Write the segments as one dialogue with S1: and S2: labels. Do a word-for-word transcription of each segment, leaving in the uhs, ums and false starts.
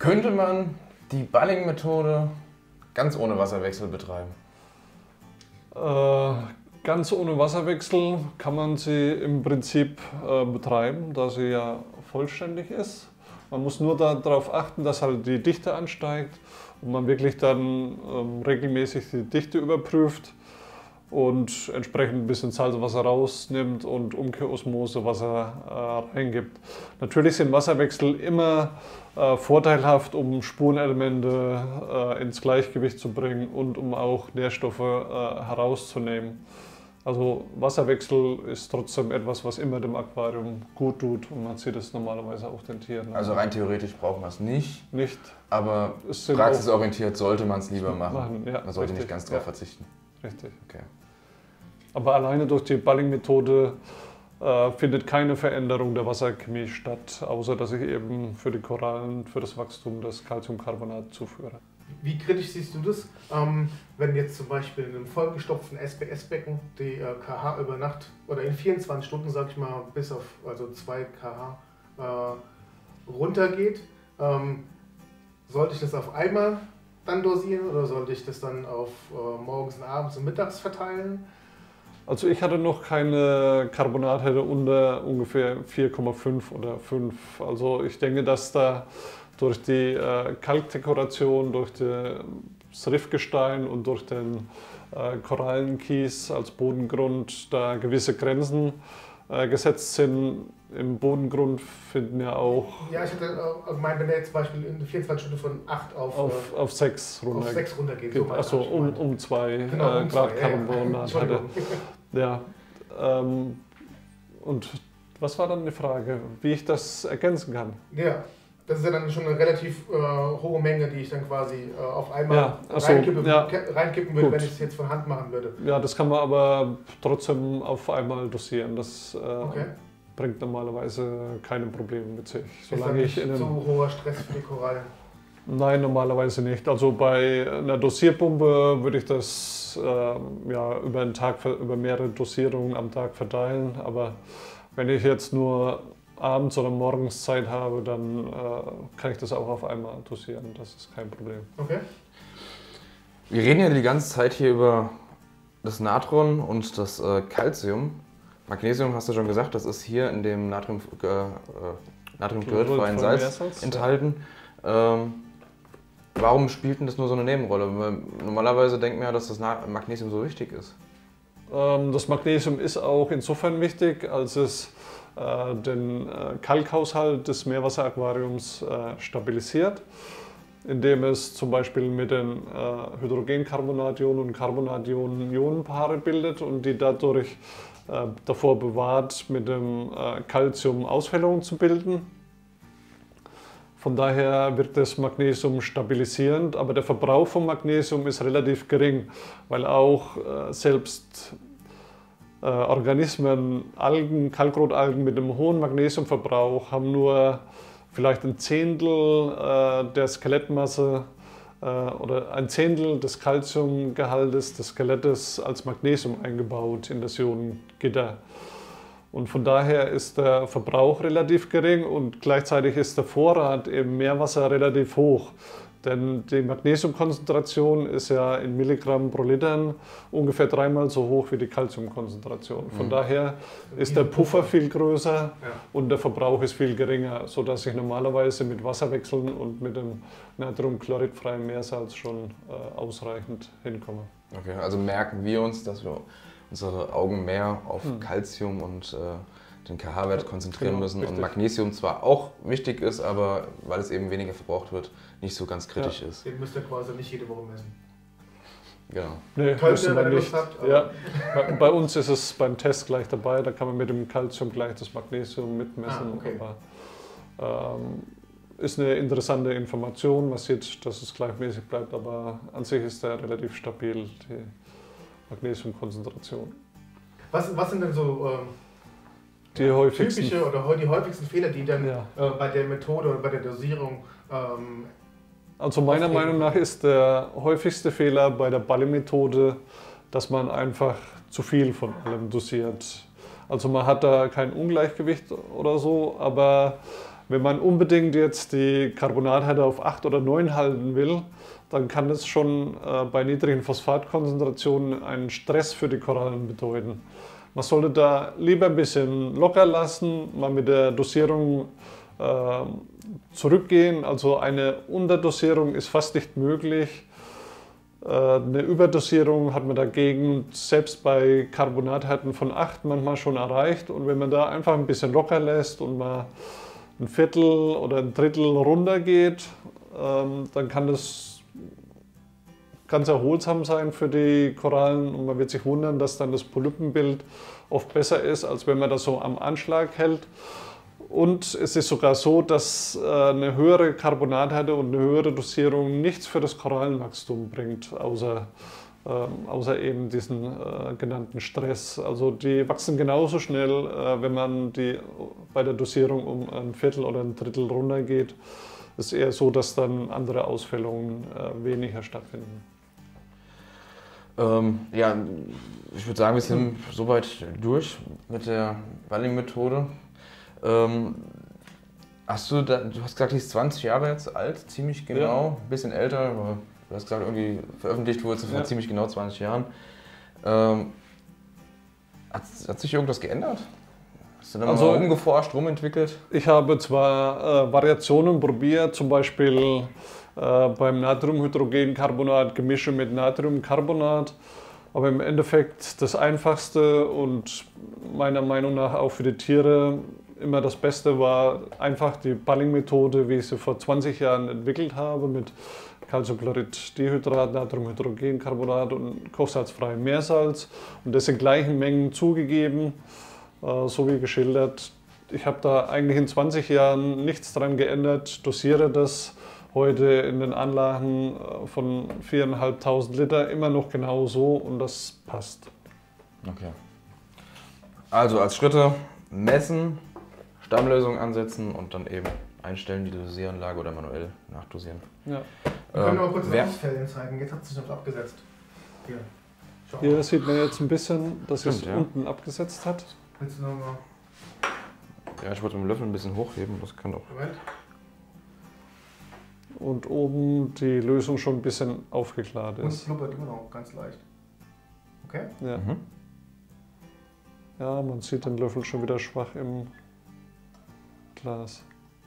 S1: Könnte man die Balling-Methode ganz ohne Wasserwechsel betreiben?
S2: Äh, ganz ohne Wasserwechsel kann man sie im Prinzip äh, betreiben, da sie ja vollständig ist. Man muss nur darauf achten, dass halt die Dichte ansteigt und man wirklich dann ähm, regelmäßig die Dichte überprüft und entsprechend ein bisschen Salzwasser rausnimmt und Umkehrosmosewasser äh, reingibt. Natürlich sind Wasserwechsel immer äh, vorteilhaft, um Spurenelemente äh, ins Gleichgewicht zu bringen und um auch Nährstoffe äh, herauszunehmen. Also Wasserwechsel ist trotzdem etwas, was immer dem Aquarium gut tut und man sieht es normalerweise auch den Tieren.
S1: Also rein theoretisch braucht man es nicht,
S2: nicht,
S1: aber praxisorientiert sollte man es lieber machen.
S2: machen ja,
S1: man sollte
S2: richtig,
S1: nicht ganz drauf
S2: ja.
S1: verzichten.
S2: Richtig.
S1: Okay.
S2: Aber alleine durch die Balling-Methode äh, findet keine Veränderung der Wasserchemie statt, außer dass ich eben für die Korallen, für das Wachstum das Calciumcarbonat zuführe.
S3: Wie kritisch siehst du das, ähm, wenn jetzt zum Beispiel in einem vollgestopften S B S-Becken die äh, K H über Nacht oder in vierundzwanzig Stunden, sag ich mal, bis auf also zwei Kilometer äh, runtergeht? Ähm, sollte ich das auf einmal dann dosieren oder sollte ich das dann auf äh, morgens und abends und mittags verteilen?
S2: Also ich hatte noch keine Carbonatherde unter ungefähr vier Komma fünf oder fünf. Also ich denke, dass da durch die äh, Kalkdekoration, durch das Riffgestein und durch den äh, Korallenkies als Bodengrund da gewisse Grenzen äh, gesetzt sind. Im Bodengrund finden ja auch...
S3: Ja, ich hätte äh, gemeint, wenn er jetzt zum Beispiel in vierundzwanzig Stunden von acht auf,
S2: auf,
S3: äh,
S2: auf sechs runter,
S3: auf sechs runtergeht.
S2: So also um, um zwei
S3: genau,
S2: äh,
S3: um
S2: Grad
S3: zwei,
S2: Carbonat
S3: ja, ja.
S2: hatte. Ja, ähm, und was war dann die Frage, wie ich das ergänzen kann?
S3: Ja, das ist ja dann schon eine relativ äh, hohe Menge, die ich dann quasi äh, auf einmal
S2: Ja, achso,
S3: reinkippen,
S2: ja.
S3: reinkippen würde,
S2: Gut.
S3: wenn ich es jetzt von Hand machen würde.
S2: Ja, das kann man aber trotzdem auf einmal dosieren. Das äh,
S3: Okay.
S2: bringt normalerweise keine Probleme mit sich.
S3: Ist dann
S2: Solange
S3: nicht
S2: ich in einem,
S3: so hoher Stress für die Korallen?
S2: Nein, normalerweise nicht. Also bei einer Dosierpumpe würde ich das äh, ja, über einen Tag, über mehrere Dosierungen am Tag verteilen. Aber wenn ich jetzt nur abends oder morgens Zeit habe, dann äh, kann ich das auch auf einmal dosieren. Das ist kein Problem.
S3: Okay.
S1: Wir reden ja die ganze Zeit hier über das Natron und das äh, Calcium. Magnesium hast du schon gesagt, das ist hier in dem Natrium, äh, natriumchloridfreien Salz
S2: Meersalz,
S1: enthalten. Ähm, warum spielt denn das nur so eine Nebenrolle? Normalerweise denkt man ja, dass das Magnesium so wichtig ist.
S2: Ähm, das Magnesium ist auch insofern wichtig, als es äh, den äh, Kalkhaushalt des Meerwasseraquariums äh, stabilisiert, indem es zum Beispiel mit den äh, Hydrogencarbonation und Carbonationen Ionenpaare bildet und die dadurch äh, davor bewahrt, mit dem äh, Calcium Ausfällungen zu bilden. Von daher wirkt das Magnesium stabilisierend, aber der Verbrauch von Magnesium ist relativ gering, weil auch äh, selbst äh, Organismen, Algen, Kalkrotalgen mit einem hohen Magnesiumverbrauch haben nur vielleicht ein Zehntel äh, der Skelettmasse äh, oder ein Zehntel des Calciumgehaltes des Skelettes als Magnesium eingebaut in das Ionengitter. Und von daher ist der Verbrauch relativ gering und gleichzeitig ist der Vorrat im Meerwasser relativ hoch. Denn die Magnesiumkonzentration ist ja in Milligramm pro Liter ungefähr dreimal so hoch wie die Calciumkonzentration. Von mhm. daher ist der Puffer viel größer ja. und der Verbrauch ist viel geringer, sodass ich normalerweise mit Wasserwechseln und mit dem natriumchloridfreien Meersalz schon äh, ausreichend hinkomme.
S1: Okay, also merken wir uns, dass wir unsere Augen mehr auf hm. Calcium und äh, den K H-Wert konzentrieren genau, müssen richtig. Und Magnesium zwar auch wichtig ist, aber weil es eben weniger verbraucht wird, nicht so ganz kritisch
S3: ja.
S1: ist.
S3: Den müsst ihr quasi nicht jede Woche messen.
S1: Genau.
S2: Nee, müssen wir nicht. Habt, ja. bei, bei uns ist es beim Test gleich dabei, da kann man mit dem Calcium gleich das Magnesium mitmessen.
S3: Ah, okay.
S2: Aber, ähm, ist eine interessante Information, man sieht, dass es gleichmäßig bleibt, aber an sich ist der relativ stabil, die Magnesiumkonzentration.
S3: Was, was sind denn so ähm,
S2: die häufigsten,
S3: typische oder die häufigsten Fehler, die dann
S2: ja.
S3: äh, bei der Methode oder bei der Dosierung ähm,
S2: Also meiner auftreten? Meinung nach ist der häufigste Fehler bei der Balling-Methode, dass man einfach zu viel von allem dosiert. Also man hat da kein Ungleichgewicht oder so, aber Wenn man unbedingt jetzt die Carbonathärte auf acht oder neun halten will, dann kann das schon äh, bei niedrigen Phosphatkonzentrationen einen Stress für die Korallen bedeuten. Man sollte da lieber ein bisschen locker lassen, mal mit der Dosierung äh, zurückgehen. Also eine Unterdosierung ist fast nicht möglich. Äh, eine Überdosierung hat man dagegen selbst bei Carbonathärten von acht manchmal schon erreicht. Und wenn man da einfach ein bisschen locker lässt und mal ein Viertel oder ein Drittel runter geht, ähm, dann kann das ganz erholsam sein für die Korallen und man wird sich wundern, dass dann das Polypenbild oft besser ist, als wenn man das so am Anschlag hält. Und es ist sogar so, dass eine höhere Carbonathärte und eine höhere Dosierung nichts für das Korallenwachstum bringt, außer, äh, außer eben diesen äh, genannten Stress. Also die wachsen genauso schnell, äh, wenn man die bei der Dosierung um ein Viertel oder ein Drittel runtergeht. Es ist eher so, dass dann andere Ausfällungen äh, weniger stattfinden.
S1: Ähm, ja, ich würde sagen, wir sind soweit durch mit der Balling-Methode. Ähm, hast du, da, du hast gesagt, die ist zwanzig Jahre jetzt alt, ziemlich genau, ja. Ein bisschen älter, aber du hast gesagt, irgendwie veröffentlicht wurde sie vor ja. ziemlich genau zwanzig Jahren. Ähm, hat, hat sich irgendwas geändert? Hast du da also, mal rumgeforscht, rumentwickelt?
S2: Ich habe zwar äh, Variationen probiert, zum Beispiel äh, beim Natriumhydrogencarbonat Gemische mit Natriumcarbonat, aber im Endeffekt das Einfachste und meiner Meinung nach auch für die Tiere immer das Beste war einfach die Balling-Methode, wie ich sie vor zwanzig Jahren entwickelt habe, mit Calciumchlorid-Dihydrat, Natriumhydrogencarbonat und kochsalzfreiem Meersalz und das in gleichen Mengen zugegeben. So wie geschildert. Ich habe da eigentlich in zwanzig Jahren nichts dran geändert, dosiere das heute in den Anlagen von viertausendfünfhundert Liter immer noch genau so und das passt.
S1: Okay. Also als Schritte messen, Stammlösung ansetzen und dann eben einstellen die Dosieranlage oder manuell nachdosieren.
S3: Ja. Wir können auch kurz das Ausfällen zeigen. Jetzt hat es sich noch abgesetzt. Hier. Schau
S2: Hier sieht man jetzt ein bisschen, dass es ja. unten abgesetzt hat.
S3: Willst du noch mal?
S1: Ja, ich wollte mit dem Löffel ein bisschen hochheben, das kann doch.
S3: Moment.
S2: Und oben die Lösung schon ein bisschen aufgeklärt ist.
S3: Und es blubbert immer noch ganz leicht. Okay?
S2: Ja. Mhm. Ja, man sieht den Löffel schon wieder schwach im Glas.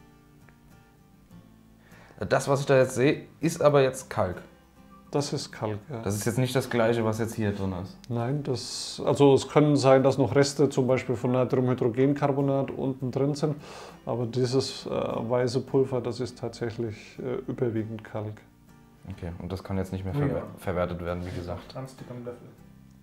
S1: Das, was ich da jetzt sehe, ist aber jetzt Kalk.
S2: Das ist Kalk, ja.
S1: Das ist jetzt nicht das gleiche, was jetzt hier drin ist.
S2: Nein, das, also es können sein, dass noch Reste zum Beispiel von Natriumhydrogencarbonat unten drin sind, aber dieses äh, weiße Pulver, das ist tatsächlich äh, überwiegend Kalk.
S1: Okay, und das kann jetzt nicht mehr ver ja. verwertet werden, wie gesagt.
S3: Ganz dick am Löffel.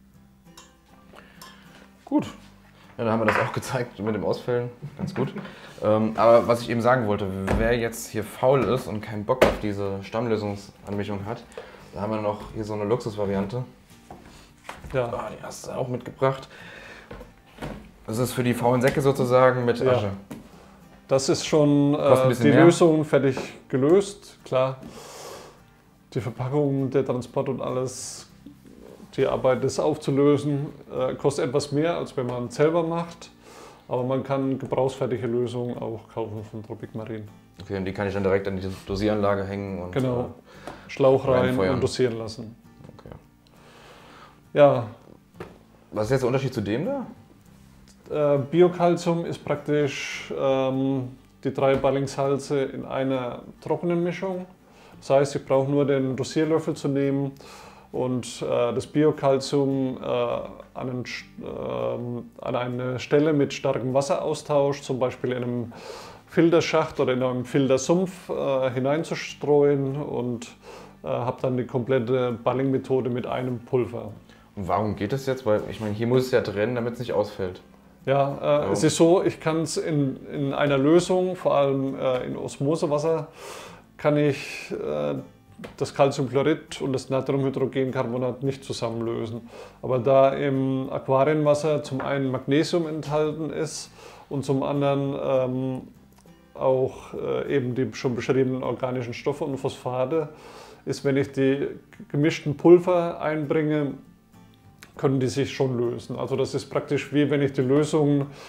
S1: Gut, ja, dann haben wir das auch gezeigt mit dem Ausfällen, ganz gut. ähm, aber was ich eben sagen wollte, wer jetzt hier faul ist und keinen Bock auf diese Stammlösungsanmischung hat, da haben wir noch hier so eine Luxusvariante. Ja. Oh, die hast du auch mitgebracht. Das ist für die faulen Säcke sozusagen mit Asche. Ja.
S2: Das ist schon äh, die mehr. Lösung fertig gelöst, klar. Die Verpackung, der Transport und alles, die Arbeit, das aufzulösen, äh, kostet etwas mehr, als wenn man es selber macht. Aber man kann gebrauchsfertige Lösungen auch kaufen von Tropic Marine.
S1: Okay, und die kann ich dann direkt an die Dosieranlage hängen und
S2: genau. Äh, Schlauch rein und dosieren lassen. Okay. Ja.
S1: Was ist jetzt der Unterschied zu dem da?
S2: Äh, Biocalcium ist praktisch ähm, die drei Balling-Salze in einer trockenen Mischung. Das heißt, ich brauche nur den Dosierlöffel zu nehmen und äh, das Biocalcium äh, an, einen, äh, an eine Stelle mit starkem Wasseraustausch, zum Beispiel in einem Filterschacht oder in einem Filtersumpf äh, hineinzustreuen und äh, habe dann die komplette Balling-Methode mit einem Pulver.
S1: Und warum geht das jetzt? Weil ich meine, hier muss es ja trennen, damit es nicht ausfällt.
S2: Ja, äh, oh. es ist so, ich kann es in, in einer Lösung, vor allem äh, in Osmosewasser, kann ich äh, das Calciumchlorid und das Natriumhydrogencarbonat nicht zusammenlösen. Aber da im Aquarienwasser zum einen Magnesium enthalten ist und zum anderen ähm, auch äh, eben die schon beschriebenen organischen Stoffe und Phosphate, ist, wenn ich die gemischten Pulver einbringe, können die sich schon lösen. Also das ist praktisch wie wenn ich die Lösung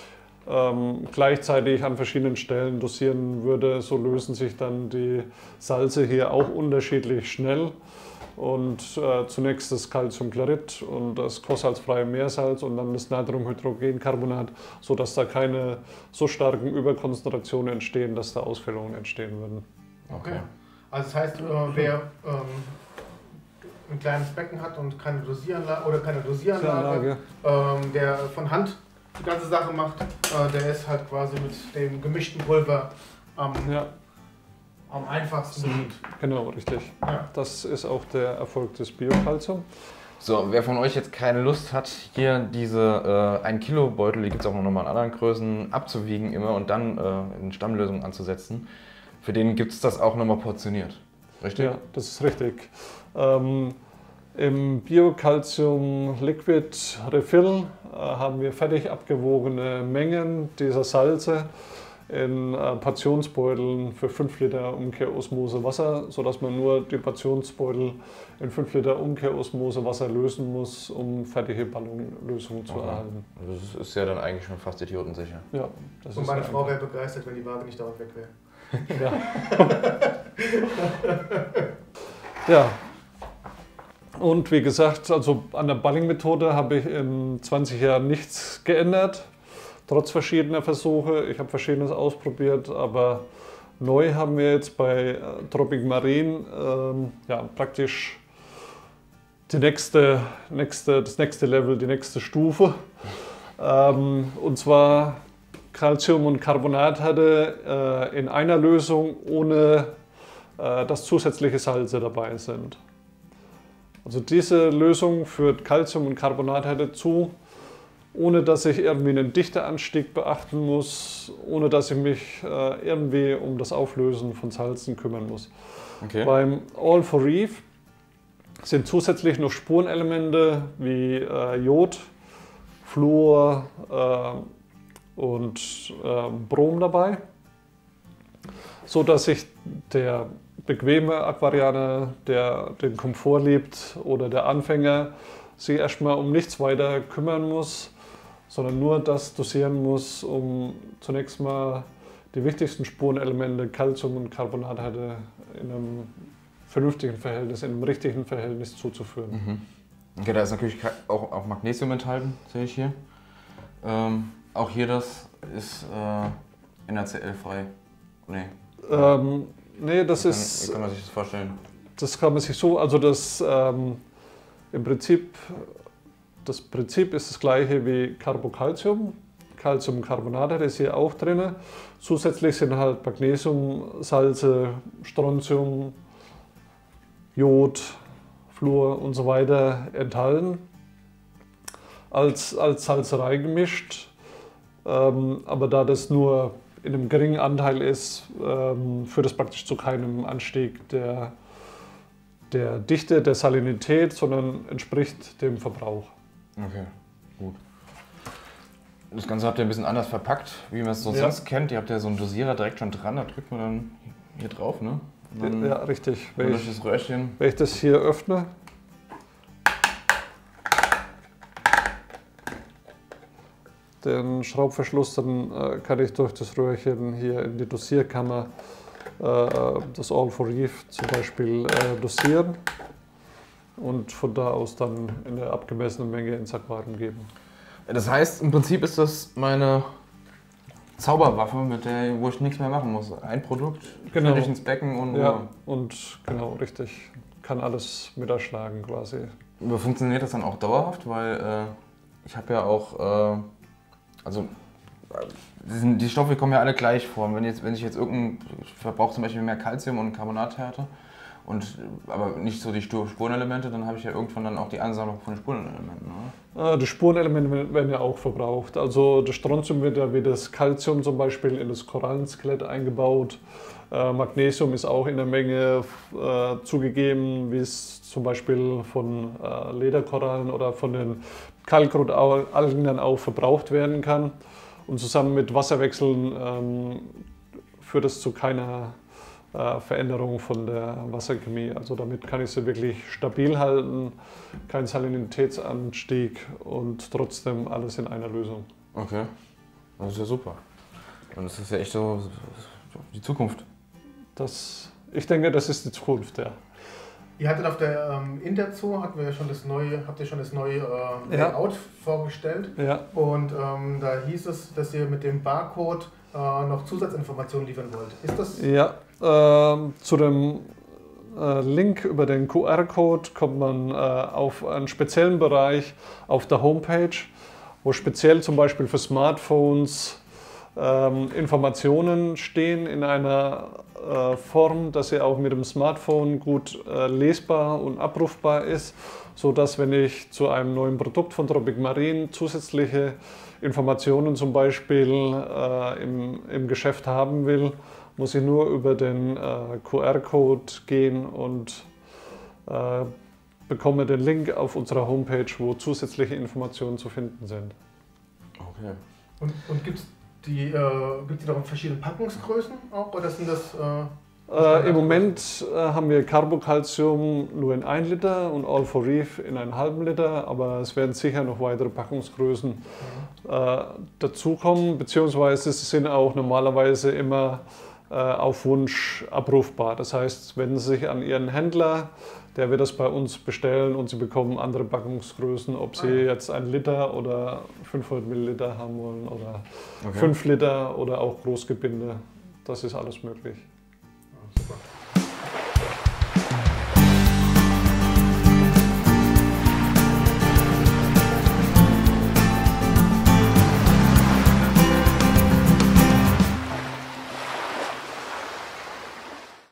S2: ähm, gleichzeitig an verschiedenen Stellen dosieren würde, so lösen sich dann die Salze hier auch unterschiedlich schnell. Und äh, zunächst das Calciumchlorid und das kochsalzfreie Meersalz und dann das Natriumhydrogencarbonat, sodass da keine so starken Überkonzentrationen entstehen, dass da Ausfällungen entstehen würden.
S3: Okay. Also das heißt, äh, wer ähm, ein kleines Becken hat und keine Dosieranlage oder keine Dosieranlage, ähm, der von Hand die ganze Sache macht, äh, der ist halt quasi mit dem gemischten Pulver am ja. Am einfachsten bedient.
S2: Genau, richtig. Ja. Das ist auch der Erfolg des Bio-Calcium.
S1: So, wer von euch jetzt keine Lust hat, hier diese äh, ein Kilo Beutel, die gibt es auch noch mal in anderen Größen, abzuwiegen immer und dann äh, in Stammlösung anzusetzen, für den gibt es das auch nochmal portioniert. Richtig?
S2: Ja, das ist richtig. Ähm, Im Bio-Calcium Liquid Refill äh, haben wir fertig abgewogene Mengen dieser Salze in äh, Portionsbeuteln für fünf Liter Umkehrosmose Wasser, sodass man nur die Portionsbeutel in fünf Liter Umkehrosmose Wasser lösen muss, um fertige Ballonlösungen zu
S1: okay.
S2: erhalten.
S1: Das ist ja dann eigentlich schon fast idiotensicher.
S2: Ja, das
S3: Und
S2: ist
S3: meine
S2: ja
S3: Frau wäre begeistert, wenn die Waage nicht dauernd weg wäre.
S2: Ja. Ja. Und wie gesagt, also an der Balling-Methode habe ich in zwanzig Jahren nichts geändert. Trotz verschiedener Versuche, ich habe Verschiedenes ausprobiert, aber neu haben wir jetzt bei Tropic Marine ähm, ja, praktisch die nächste, nächste, das nächste Level, die nächste Stufe. Ähm, und zwar Calcium und Carbonat hatte äh, in einer Lösung, ohne äh, dass zusätzliche Salze dabei sind. Also diese Lösung führt Calcium und Carbonat hatte zu, ohne dass ich irgendwie einen Dichteanstieg beachten muss, ohne dass ich mich äh, irgendwie um das Auflösen von Salzen kümmern muss.
S1: Okay.
S2: Beim All for Reef sind zusätzlich noch Spurenelemente wie äh, Jod, Fluor äh, und äh, Brom dabei, so dass sich der bequeme Aquarianer, der den Komfort liebt, oder der Anfänger sich erstmal um nichts weiter kümmern muss, sondern nur das dosieren muss, um zunächst mal die wichtigsten Spurenelemente Calcium und Carbonat hatte in einem vernünftigen Verhältnis, in einem richtigen Verhältnis zuzuführen.
S1: Mhm. Okay, da ist natürlich auch, auch Magnesium enthalten, sehe ich hier. Ähm, auch hier das ist äh, N A C L-frei. Nee.
S2: Ähm, nee, das
S1: wie
S2: ist...
S1: Kann, wie kann man sich das vorstellen?
S2: Das kann man sich so, also das ähm, im Prinzip, das Prinzip ist das gleiche wie Carbocalcium. Calciumcarbonat ist hier auch drin. Zusätzlich sind halt Magnesium, Salze, Strontium, Jod, Fluor und so weiter enthalten. Als, als Salzerei gemischt. Ähm, aber da das nur in einem geringen Anteil ist, ähm, führt es praktisch zu keinem Anstieg der, der Dichte, der Salinität, sondern entspricht dem Verbrauch.
S1: Okay, gut. Das Ganze habt ihr ein bisschen anders verpackt, wie man es so
S2: Ja.
S1: sonst kennt. Ihr habt ja so einen Dosierer direkt schon dran, da drückt man dann hier drauf, ne? Und dann
S2: Ja, richtig. Wenn
S1: durch
S2: ich,
S1: das Röhrchen.
S2: wenn ich das hier öffne, den Schraubverschluss, dann äh, kann ich durch das Röhrchen hier in die Dosierkammer äh, das All for Reef zum Beispiel äh, dosieren und von da aus dann in der abgemessenen Menge ins Aquarium geben.
S1: Das heißt, im Prinzip ist das meine Zauberwaffe, mit der, wo ich nichts mehr machen muss. Ein Produkt,
S2: Genau.
S1: fertig ins Becken und
S2: Ja, und genau, richtig. Kann alles mit erschlagen quasi.
S1: Aber funktioniert das dann auch dauerhaft? Weil äh, ich habe ja auch, äh, also äh, die, sind, die Stoffe kommen ja alle gleich vor. Wenn, jetzt, wenn ich jetzt irgendein, ich verbrauche zum Beispiel mehr Calcium und Carbonathärte, und, aber nicht so die Spurenelemente, dann habe ich ja irgendwann dann auch die Ansammlung von den Spurenelementen, oder?
S2: Die Spurenelemente werden ja auch verbraucht. Also das Strontium wird ja wie das Calcium zum Beispiel in das Korallenskelett eingebaut. Äh, Magnesium ist auch in der Menge äh, zugegeben, wie es zum Beispiel von äh, Lederkorallen oder von den Kalkrautalgen dann auch verbraucht werden kann. Und zusammen mit Wasserwechseln ähm, führt es zu keiner äh, Veränderung von der Wasserchemie. Also damit kann ich sie wirklich stabil halten, kein Salinitätsanstieg und trotzdem alles in einer Lösung.
S1: Okay. Das ist ja super. Und das ist ja echt so die Zukunft.
S2: Das, ich denke, das ist die Zukunft, ja.
S3: Ihr hattet auf der ähm, Interzoo, hatten wir ja schon das neue, habt ihr schon das neue äh,
S2: Ja.
S3: Layout vorgestellt.
S2: Ja.
S3: Und ähm, da hieß es, dass ihr mit dem Barcode äh, noch Zusatzinformationen liefern wollt. Ist das?
S2: Ja, ähm, zu dem äh, Link über den Q R-Code kommt man äh, auf einen speziellen Bereich auf der Homepage, wo speziell zum Beispiel für Smartphones ähm, Informationen stehen in einer äh, Form, dass sie auch mit dem Smartphone gut äh, lesbar und abrufbar ist, sodass, wenn ich zu einem neuen Produkt von Tropic Marine zusätzliche Informationen zum Beispiel äh, im, im Geschäft haben will, muss ich nur über den äh, Q R-Code gehen und äh, bekomme den Link auf unserer Homepage, wo zusätzliche Informationen zu finden sind.
S1: Okay.
S3: Und, und gibt es die, äh, gibt's die noch in verschiedenen Packungsgrößen auch? Oder sind das. Äh,
S2: Äh, Im Moment äh, haben wir Carbocalcium nur in ein Liter und All for Reef in einen halben Liter, aber es werden sicher noch weitere Packungsgrößen mhm. äh, dazukommen, beziehungsweise sie sind auch normalerweise immer äh, auf Wunsch abrufbar. Das heißt, wenden Sie sich an Ihren Händler, der wird das bei uns bestellen und Sie bekommen andere Packungsgrößen, ob Sie
S3: ah.
S2: jetzt ein Liter oder fünfhundert Milliliter haben wollen oder
S1: Okay.
S2: fünf Liter oder auch Großgebinde. Das ist alles möglich.